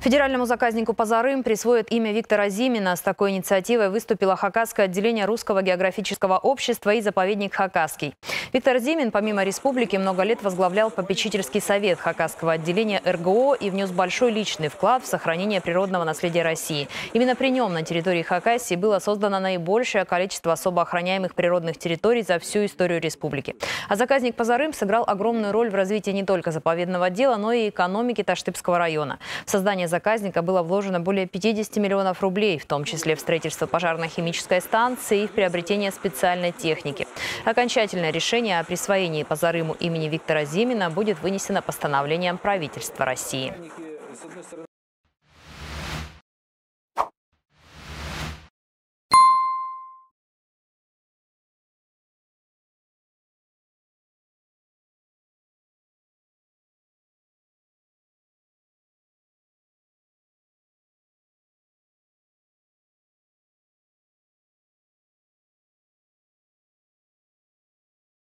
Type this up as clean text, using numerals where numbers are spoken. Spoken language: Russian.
Федеральному заказнику «Позарым» присвоят имя Виктора Зимина. С такой инициативой выступило Хакасское отделение Русского географического общества и заповедник Хакасский. Виктор Зимин, помимо республики, много лет возглавлял попечительский совет Хакасского отделения РГО и внес большой личный вклад в сохранение природного наследия России. Именно при нем на территории Хакасии было создано наибольшее количество особо охраняемых природных территорий за всю историю республики. А заказник «Позарым» сыграл огромную роль в развитии не только заповедного дела, но и экономики Таштыбского района. В создание заказника было вложено более 50 миллионов рублей, в том числе в строительство пожарно-химической станции и в приобретение специальной техники. Окончательное решение о присвоении «Позарыму» имени Виктора Зимина будет вынесено постановлением правительства России.